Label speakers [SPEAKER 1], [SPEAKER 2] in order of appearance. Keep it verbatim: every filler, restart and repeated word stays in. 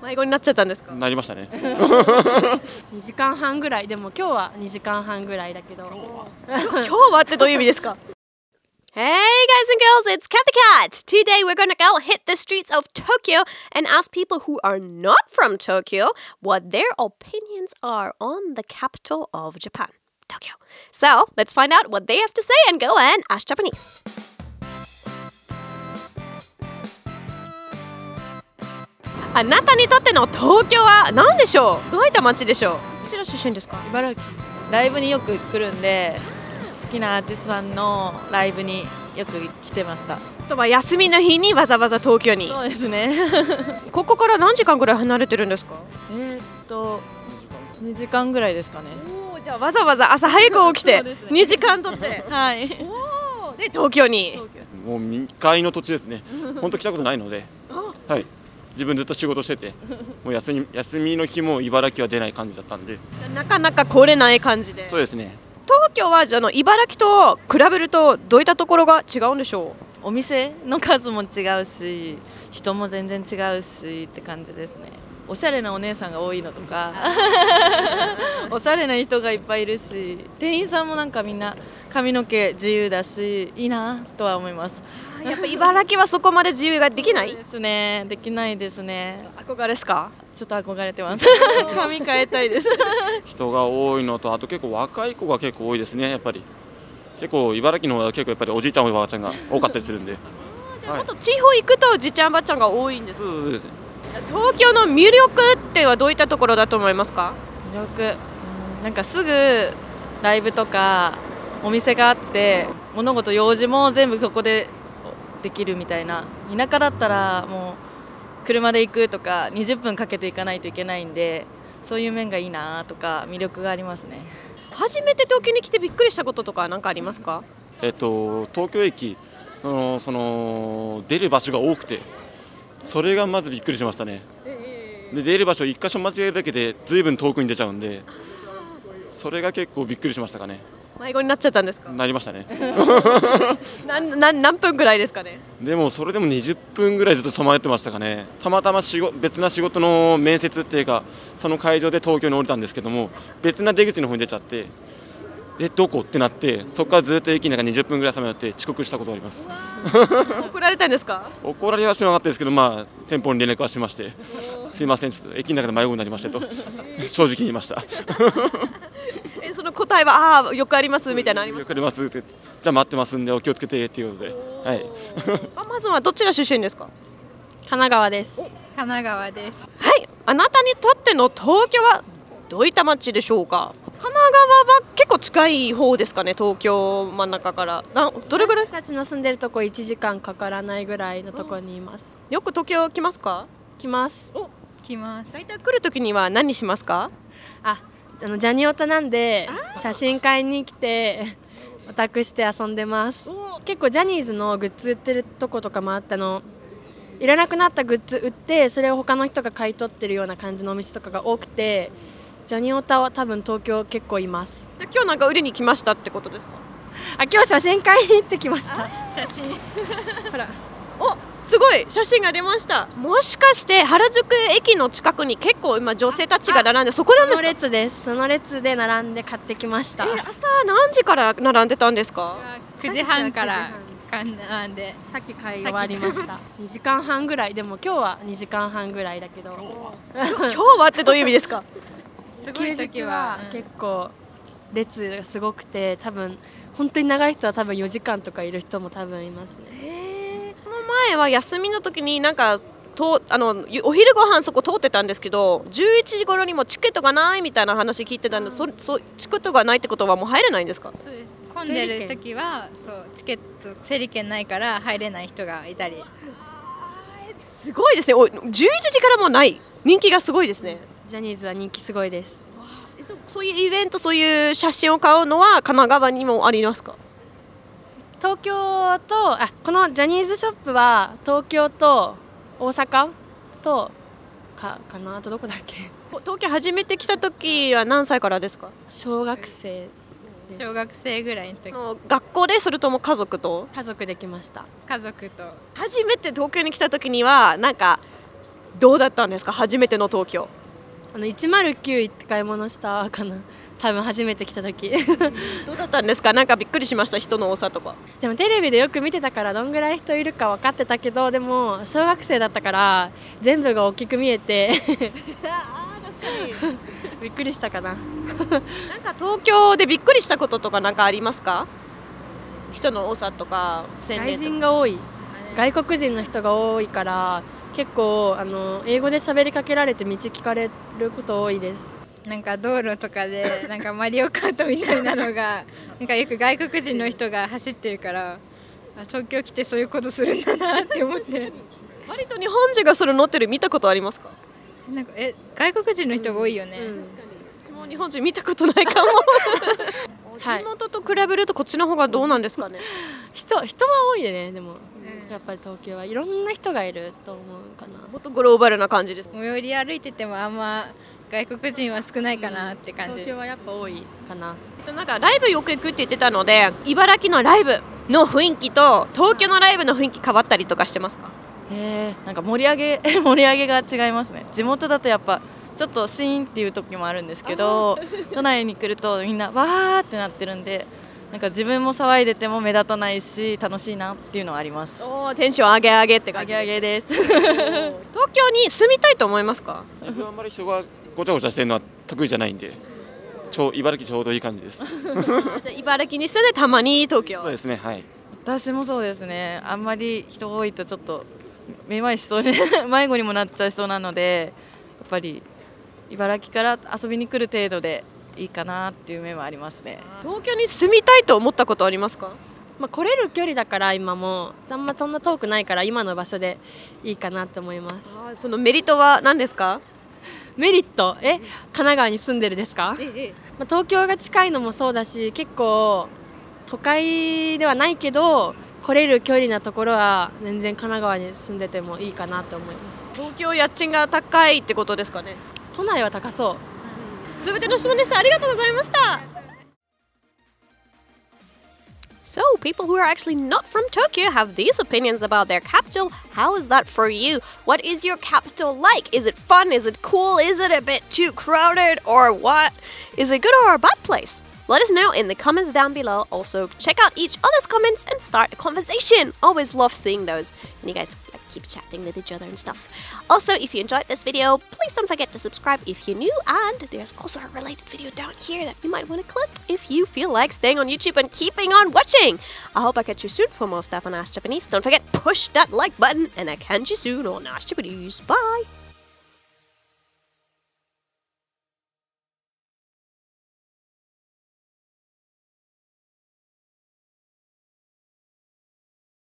[SPEAKER 1] 迷子になっちゃったんですか？
[SPEAKER 2] なりましたね。
[SPEAKER 3] にじかんはんぐらい。でも今日はにじかんはんぐらいだけど。
[SPEAKER 1] 今日はってどういう意味ですか？ Hey guys and girls, it's Cat the Cat. Today we're gonna go hit the streets of Tokyo and ask people who are not from Tokyo what their opinions are on the capital of Japan, Tokyo. So let's find out what they have to say and go and ask Japanese. あなたにとっての東京は何でしょう？どういった街でしょう？どちら出身ですか？
[SPEAKER 4] 茨城。ライブによく来るんで、好きなアーティストさんのライブによく来てました。
[SPEAKER 1] とは休みの日にわざわざ東京に。
[SPEAKER 4] そうですね。
[SPEAKER 1] ここから何時間ぐらい離れてるんですか？
[SPEAKER 4] えーっとにじかんぐらいですかね。
[SPEAKER 1] おー、じゃあわざわざ朝早く起きてにじかん取って
[SPEAKER 4] はい。
[SPEAKER 1] おーで東京に。
[SPEAKER 2] もう未開の土地ですね。本当来たことないので、はい。自分ずっと仕事してて、もう休み休みの日も茨城は出ない感じだったんで。
[SPEAKER 1] なかなか来れない感じで。
[SPEAKER 2] そうですね。
[SPEAKER 1] 東京はじゃあの茨城と比べるとどういったところが違うんでしょ
[SPEAKER 4] お店の数も違うし、人も全然違うしって感じですね。おしゃれなお姉さんが多いのとかおしゃれな人がいっぱいいるし、店員さんもなんかみんな髪の毛自由だし、いいなとは思います。
[SPEAKER 1] う？やっぱ茨城はそこまで自由ができない？
[SPEAKER 4] そうですね、できないですね。
[SPEAKER 1] 憧れですか？
[SPEAKER 4] ちょっと憧れてます髪変えたいです
[SPEAKER 2] 人が多いのと、あと結構若い子が結構多いですね。やっぱり結構茨城の方が結構やっぱりおじいちゃんおばあちゃんが多かったりするんで。
[SPEAKER 1] じゃあもっと地方行くとじいちゃんばあちゃんが多いんですか？
[SPEAKER 2] そうですね。
[SPEAKER 1] じゃあ東京の魅力ってはどういったところだと思いますか？
[SPEAKER 4] 魅力、うん、なんかすぐライブとかお店があって、物事用事も全部そこでできるみたいな。田舎だったらもう車で行くとかにじゅっぷんかけて行かないといけないんで、そういう面がいいなとか魅力がありますね。
[SPEAKER 1] 初めて東京に来てびっくりしたこととか何かありますか？
[SPEAKER 2] えっと東京駅のその出る場所が多くて、それがまずびっくりしましたね。で出る場所いっ箇所間違えるだけでずいぶん遠くに出ちゃうんで、それが結構びっくりしましたかね。
[SPEAKER 1] 迷子になっちゃったんですか？
[SPEAKER 2] なりましたね。
[SPEAKER 1] なんなん何分ぐらいですかね？
[SPEAKER 2] でもそれでもにじゅっぷんぐらいずっとさまよってましたかね。たまたま仕事別な仕事の面接っていうか、その会場で東京に降りたんですけども、別な出口の方に出ちゃって、えどこってなって、そこからずっと駅の中にじゅっぷんぐらいさまよって遅刻したことがあります。
[SPEAKER 1] 怒られたんですか？
[SPEAKER 2] 怒られはしなかったですけど、まあ先方に連絡はしまして、すいません、ちょっと駅の中で迷子になりましたと正直に言いました。
[SPEAKER 1] えその答えはああよくありますみたいなのあります？
[SPEAKER 2] よくありますって、じゃあ待ってますんでお気をつけてっていうことで、はい。
[SPEAKER 1] あまずはどちら出身ですか？
[SPEAKER 3] 神奈川です。
[SPEAKER 5] 神奈川です。
[SPEAKER 1] はい、あなたにとっての東京はどういった街でしょうか？神奈川は結構近い方ですかね、東京真ん中からなどれぐらい？
[SPEAKER 3] 私たちの住んでるとこいちじかんかからないぐらいのとこにいます。
[SPEAKER 1] よく東京来ますか？
[SPEAKER 3] 来ます。
[SPEAKER 1] お
[SPEAKER 5] 来ます。
[SPEAKER 1] 大体来るときには何しますか？
[SPEAKER 3] あ、あのジャニオタなんで写真買いに来てオタクして遊んでます。結構ジャニーズのグッズ売ってるとことかもあったの。いらなくなったグッズ売って、それを他の人が買い取ってるような感じのお店とかが多くて、ジャニオタは多分東京結構います。
[SPEAKER 1] じゃあ今日なんか売りに来ましたってことですか？
[SPEAKER 3] あ、今日写真買いに行ってきました。
[SPEAKER 5] 写真。
[SPEAKER 3] ほら、
[SPEAKER 1] おすごい写真が出ました。もしかして原宿駅の近くに結構今女性たちが並んで、そこなんで
[SPEAKER 3] その
[SPEAKER 1] すか？
[SPEAKER 3] 列です。その列で並んで買ってきました。
[SPEAKER 1] え朝何時から並んでたんですか？
[SPEAKER 5] くじはんから並んで。
[SPEAKER 3] さっき買い終わりました。にじかんはんぐらい。でも今日はにじかんはんぐらいだけど。
[SPEAKER 1] 今日はってどういう意味ですか？
[SPEAKER 5] すごい時は
[SPEAKER 3] 結構列がすごくて、多分本当に長い人は多分よじかんとかいる人も多分いますね。
[SPEAKER 1] へーこの前は休みの時になんかとあのお昼ご飯そこ通ってたんですけど、じゅういちじ頃にもチケットがないみたいな話聞いてたんで、そそチケットがないってことはもう入れないんですか？
[SPEAKER 5] そうです。混んでる時はそうチケット整理券ないから入れない人がいたり。
[SPEAKER 1] すごいですね。おじゅういちじからもない人気がすごいですね。
[SPEAKER 3] ジャニーズは人気すごいです。
[SPEAKER 1] そそういうイベント、そういう写真を買うのは神奈川にもありますか？
[SPEAKER 3] 東京とあこのジャニーズショップは東京と大阪とかかな、あとどこだっけ？
[SPEAKER 1] 東京初めて来た時は何歳からですか？
[SPEAKER 3] 小学生です。
[SPEAKER 5] 小学生ぐらいの時。
[SPEAKER 1] の学校で、それとも家族と？
[SPEAKER 3] 家族で来ました。
[SPEAKER 5] 家族と。
[SPEAKER 1] 初めて東京に来た時にはなんかどうだったんですか、初めての東京。
[SPEAKER 3] あのいちまるきゅう行って買い物したかな、多分初めて来た時
[SPEAKER 1] どうだったんですか、なんかびっくりしました、人の多さとか。
[SPEAKER 3] でもテレビでよく見てたからどんぐらい人いるか分かってたけど、でも小学生だったから全部が大きく見えて
[SPEAKER 1] あー確かに
[SPEAKER 3] びっくりしたかな
[SPEAKER 1] なんか東京でびっくりしたこととかなんかありますか、人の多さとか洗
[SPEAKER 3] 外
[SPEAKER 1] 礼とか。
[SPEAKER 3] 人が多い、外国人の人が多いから結構あの英語で喋りかけられて道聞かれること多いです。
[SPEAKER 5] なんか道路とかでなんかマリオカートみたいなのがなんかよく外国人の人が走ってるから、あ東京来てそういうことするんだなって思って
[SPEAKER 1] 割と日本人がそれ乗ってる見たことありますか。
[SPEAKER 5] なんかえ外国人の人が多いよね、
[SPEAKER 3] うん
[SPEAKER 1] 私も日本人見たことないかも
[SPEAKER 3] はい
[SPEAKER 1] 地元と比べるとこっちの方がどうなんですかね。
[SPEAKER 3] 人人は多いでね、でも、やっぱり東京はいろんな人がいると思うかな。
[SPEAKER 1] もっとグローバルな感じです。
[SPEAKER 5] 最寄り歩いててもあんま外国人は少ないかなって感じ、
[SPEAKER 3] 東京はやっぱ多いかな。
[SPEAKER 1] なんかライブよく行くって言ってたので、茨城のライブの雰囲気と東京のライブの雰囲気変わったりとかしてますか。
[SPEAKER 4] えー、なんか盛り上げ盛り上げが違いますね。地元だとやっぱちょっとシーンっていう時もあるんですけど、都内に来るとみんなわーってなってるんで、なんか自分も騒いでても目立たないし楽しいなっていうのはあります。
[SPEAKER 1] おーテンション上げ上げって感じ
[SPEAKER 4] あげあげです
[SPEAKER 1] 東京に住みたいと思いますか。
[SPEAKER 2] 自分はあんまり人がごちゃごちゃしてるのは得意じゃないんで、ちょう茨城ちょうどいい感じです。
[SPEAKER 1] じゃあ茨城に住んでたまに東京。
[SPEAKER 2] そうですね、はい。
[SPEAKER 4] 私もそうですね。あんまり人多いとちょっとめまいしそうで迷子にもなっちゃいそうなので、やっぱり茨城から遊びに来る程度でいいかなっていう面はありますね。
[SPEAKER 1] 東京に住みたいと思ったことありますか。
[SPEAKER 3] まあ、来れる距離だから今もあんまそんな遠くないから今の場所でいいかなと思います。
[SPEAKER 1] あーそのメリットは何ですか。
[SPEAKER 3] メリット、え神奈川に住んでるですか。まあ、東京が近いのもそうだし、結構都会ではないけど来れる距離なところは全然神奈川に住んでてもいいかなと思います。
[SPEAKER 1] 東京家賃が高いってことですかね。
[SPEAKER 3] 都内は高そう。
[SPEAKER 1] すべての質問でした。ありがとうございました。So, people who are actually not from Tokyo have these opinions about their capital. How is that for you? What is your capital like? Is it fun? Is it cool? Is it a bit too crowded? Or what? Is it good or a bad place? Let us know in the comments down below. Also, check out each other's comments and start a conversation. Always love seeing those. And you guys like keep chatting with each other and stuff. Also, if you enjoyed this video, please don't forget to subscribe if you're new. And there's also a related video down here that you might want to click if you feel like staying on YouTube and keeping on watching. I hope I catch you soon for more stuff on Ask Japanese. Don't forget, push that like button, and I catch you soon on Ask Japanese. Bye!